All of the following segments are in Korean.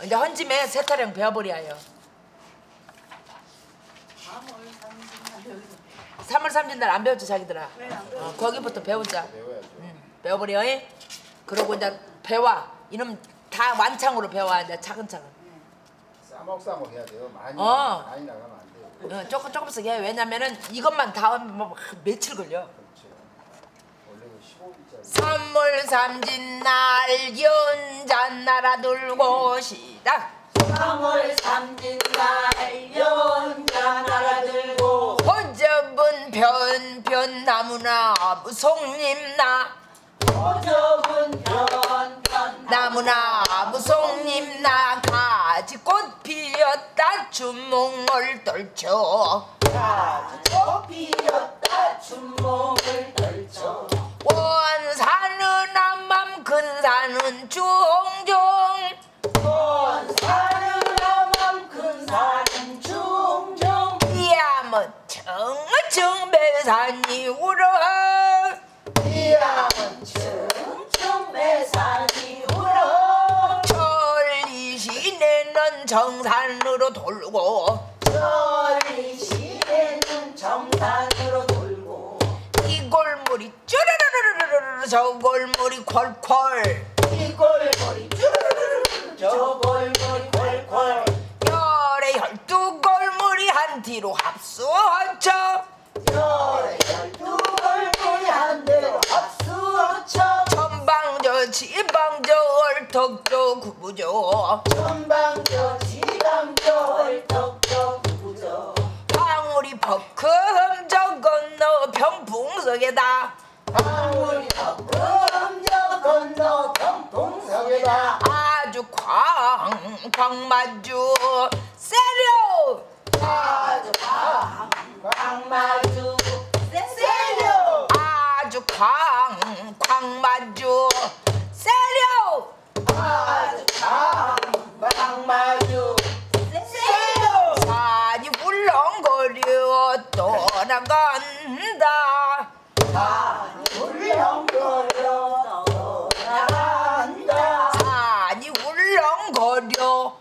이제 헌짐에 세타령 배워버려요. 3월 3일 날 안 배웠지 자기들아? 거기부터 배우자. 배워버려. 그러고 이제 배워. 이놈 다 완창으로 배워. 이제 차근차근. 싸먹싸먹 해야 돼요. 많이 나가면 안 돼요. 조금씩 해. 왜냐면은 이것만 다 하면 뭐 며칠 걸려. 그렇죠. 원래 15일짜리. 3월 3진 날 연잔 날아들고 시작. 3월 3진 날 연잔 날아들고 호접은 변변 나무나 무송님나 호접은 변변 나무나 무송님나 가지꽃 피었다 주몽을 떨쳐 가지꽃 피었다 주몽을 떨쳐 원산은 암맘 근산은 중종 원산은 암맘 근산은 중종 이야뭐 청청배산이 울어 이야은 청청배산이 울어 천리시내는 정산으로 돌고 천리시내는 정산으로 돌고 이 골물이 쭈르르르르르 저 골물이 콸콸 이 골머리 쭈르르르 저 골머리 콸콸 열의 12골물이 한 뒤로 합수하쳐 열의 12골물이 한 대로 합수하쳐 천방저 지방저 얼턱저 구부저 천방저 지방저 얼떡저 구부저 방울이 버금 저 건너 병풍석에다 방울이 덕금 저 건너 병풍석에다 아주 광마주 세려 아주 광마주 세려 아주 광마주 세려 아주 광마주 세려 산이 울렁거려 떠나간다 산이 울렁거려 떠나간다 산이 울렁거려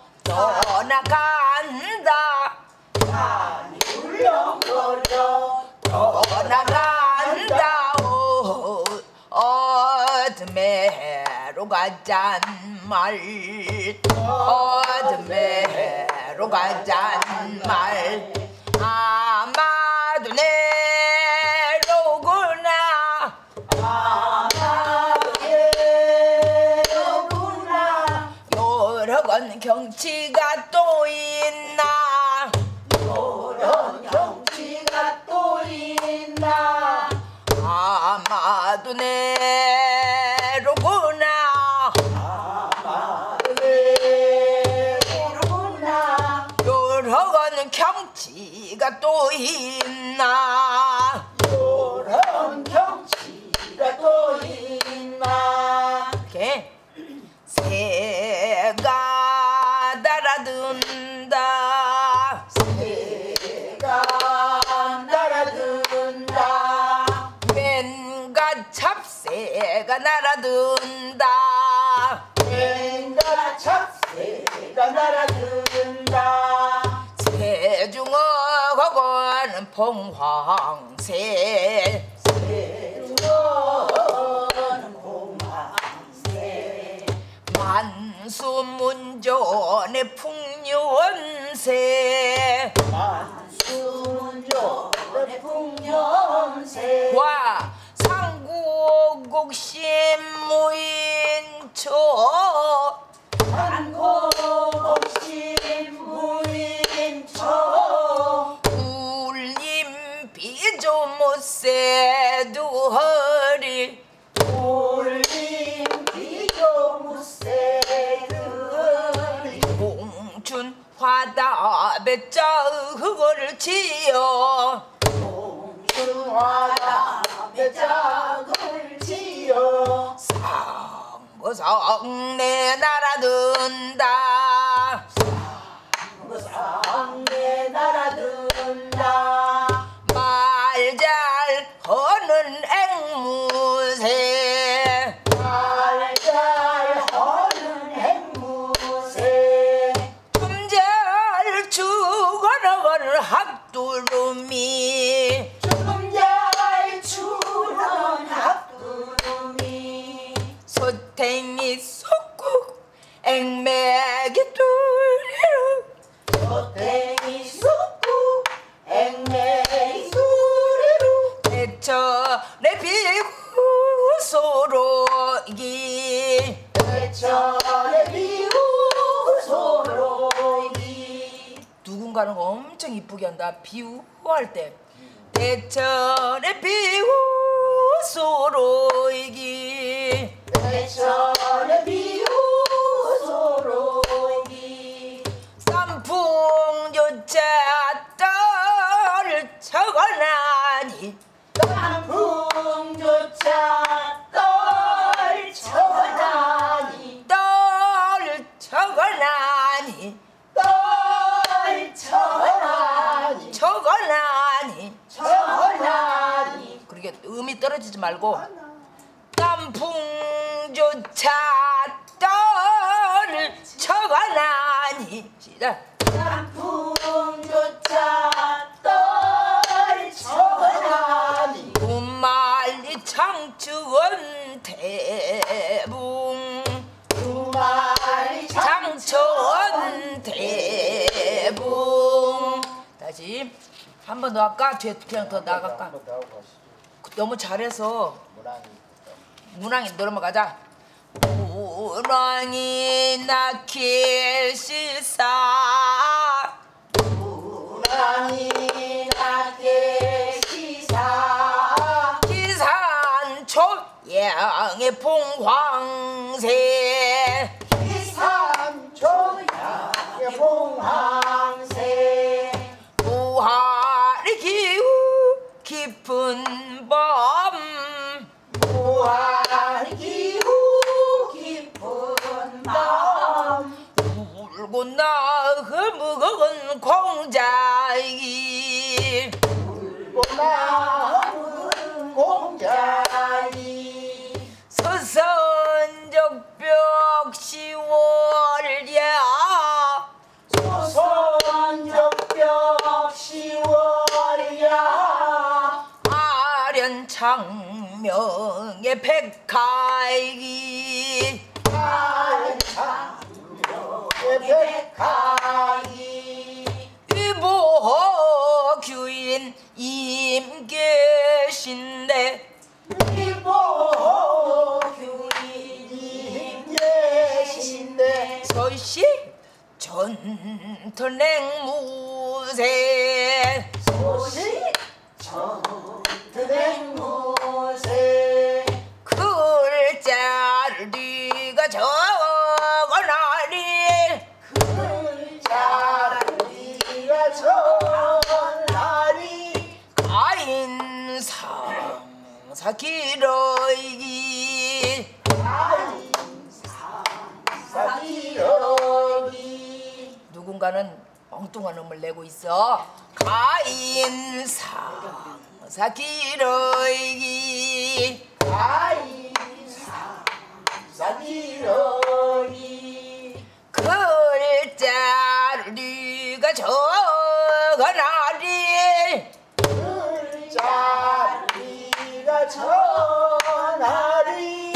떠나간다 산이 울렁거려 떠나간다 어둠에로 가잔 말 어둠에로 가잔 말 아마도 내로구나 아마도 내로구나 여러 건 경치가 또 있나 요런 경치가 또 있나 아마도 내로구나 아마도 내로구나 여러 건 경치가 또 있나 요런 경치가 또 있나 이렇게 새가 날아든다 새가 날아든다 왠가 잡새가 날아든다 왠가 잡새가 날아든다 새중어 거거는 봉황새 새중어는 공황새 만수문전의 풍년새 만수문전의 풍년새 와 상구곡심 무인초 한곡없이 무인처 울림 비조 못새도 허리 울림 비교 무새들이 공춘 화답에 짝을 지어 공중화가 배짝을 지어 상고성내 날아든다 상내 날아든다 말 잘 하는 앵무새 말 잘 하는 앵무새 앞두루미 잘 추던 앞두루미 소탱이 속국 앵매기 뚜리루 소탱이 쑥국 앵매이 수리루 대철에 비구 소로기 대철에 비우 소로기 누군가는 엄청 이쁘게 한다. 비우할 때 대철에 비구 소로기 대철에 비우 소로기 쌈풍조차 떨 적어나니 단풍조차 떨쳐나니 적어나니 떨쳐나니 적어나니 쳐나니 그렇게 음이 떨어지지 말고 땀풍조차 떨 적어나니 시작 단풍조차 떨쳐나니 두말리 창추원 대붕 두마리 장천 대붕 다시 한 번 더 할까? 뒤에 그냥 더 나갈까? 한번 더 하고 가시죠. 너무 잘해서 문항이 문항이 넘어가자. 문항이 낳길 실사 우랑이 낮게 시사 기산초 양의 봉황새 기산초양의 봉황새 무하리 기후 깊은 밤 무한 기후 깊은 마음 울고 나그 무거운 공자이 울고 남은 공자이 서선적벽 10월야 조선적벽 10월이야 아련창명의 백하이 한창명의 백하이 위보 규인 임계신데 이보 교인님 계신데 서시 전터냉무새 소식 전투냉무새 글자를 네가 적어나리 글자를 네가 전하리 가인상사기러이기 사기러기 누군가는 엉뚱한 음을 내고 있어. 가인상사기러이기 사기러기 글자를 네가 적어나리 글자를 네가 전하리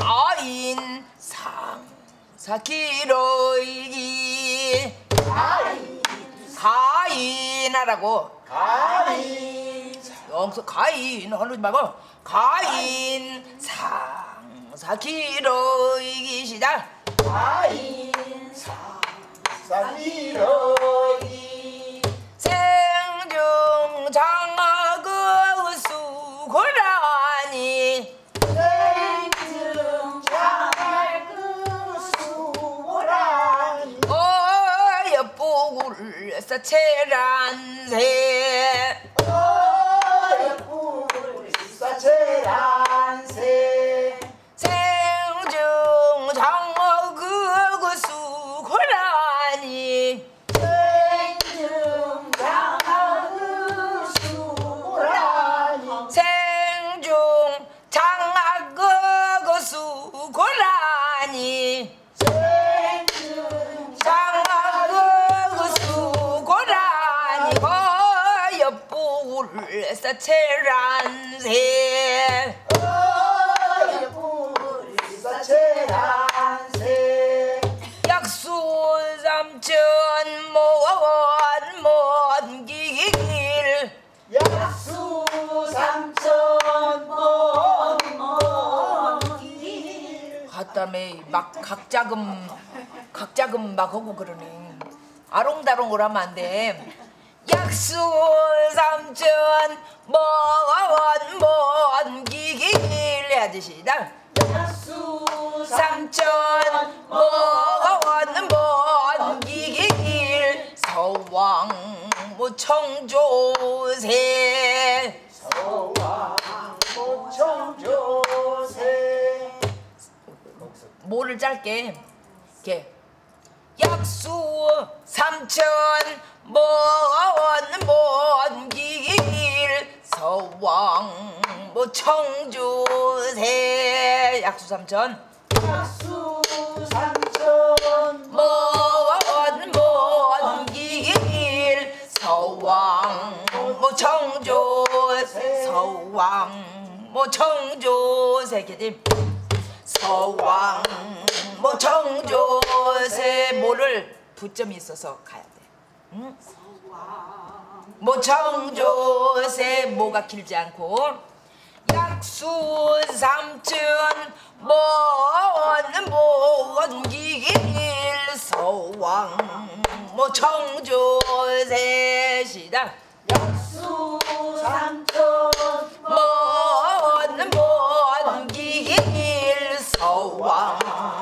가인상사기러이기 가인하라고 가인 하지 말고 가인상사기러이기 시작 사기러기 생중장하그 수고라니 생증장알그 수고라니 어여쁘굴 사체란새 불사체란새 생중장하그 수고라니 생증장알그 수고라니 생중장하그 수고라니 장하그 수고라니 옆불 사체란새 불사체란새 약수 삼천 먼 길 약수 삼천 먼길 하다음에 막 각자금 막 하고 그러네. 아롱다롱을 하면 안 돼. 약수 삼천 먼 길 해야지. 시작. 약수 삼천 먼 길 서왕 청조새 서왕 청조새 뭐를 짧게 이렇게 약수 삼천 먼 길 서왕 청조새 약수 삼천 약수 삼천 먼 길 서왕 청조새 서왕 청조새 이렇게 서왕 청조새 뭐를 부점이 있어서 가야 돼. 응? 청조새 뭐가 길지 않고 약수 삼천 먼 길 서왕 청조새 시작. 약수 삼천 먼 길 서왕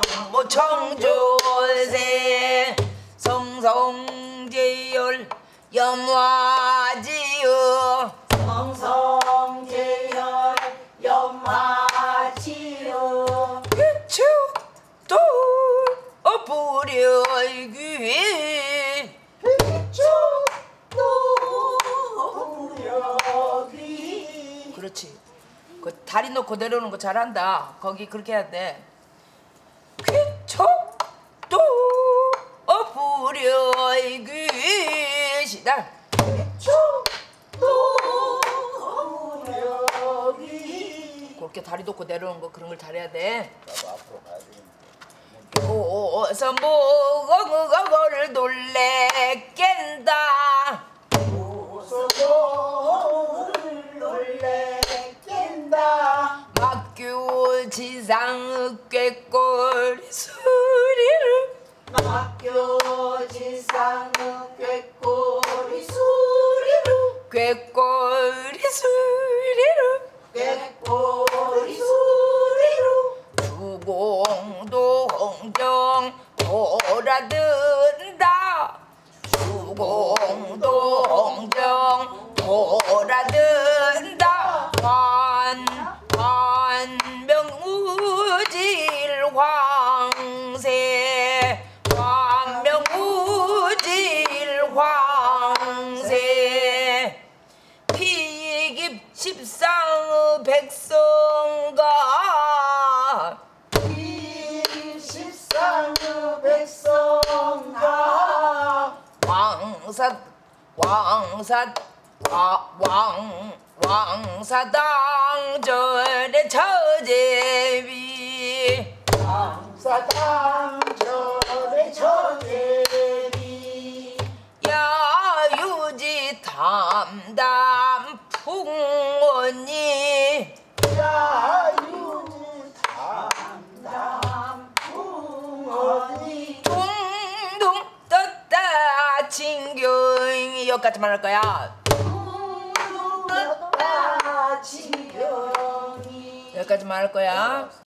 청조새 성성제열 염화지어 성성제열 염화지어 비축도 부려귀 비축도 부려귀 그렇지. 그 다리 놓고 내려오는 거 잘한다. 거기 그렇게 해야 돼. 비축도 부려귀 시작. 비축도 부려귀 그렇게 다리 놓고 내려오는 거 그런 걸 잘해야 돼. 나도 앞으로 가야 되겠는데. 어서 뭐를 놀래 깬다. 소소를 놀래 깬다 막교 지상 꾀꼬리 소리를 학교 지상의 꾀꼬리 소리로 꾀꼬리 소리를 꾀꼬리 소리로 주공도 홍정 돌아든다. 주공도 홍정 돌아든다. 환명우질 황새 환명우질 황새 피깁 십상 백성가 십상의 백성가 왕사당절의 처제비 왕사당절의 처제비 야유지 담담 풍언니 야유지 담담 풍언니 둥둥 떴다 진경이 여기까지 말할 거야. 떴다 진경이 여기까지 말할 거야.